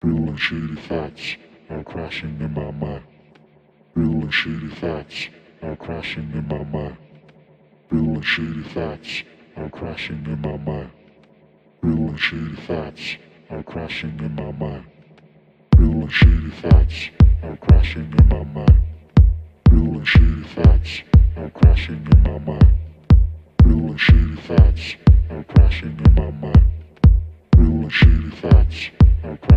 Real and shady thoughts are crashing in my mind. Real and shady thoughts are crashing in my mind. Real and shady thoughts are crashing in my mind. Real and shady thoughts are crashing in my mind. Real and shady thoughts are crashing in my mind. Real and shady thoughts are crashing in my mind. Real and shady thoughts are crashing in my mind. Real and shady thoughts are crashing.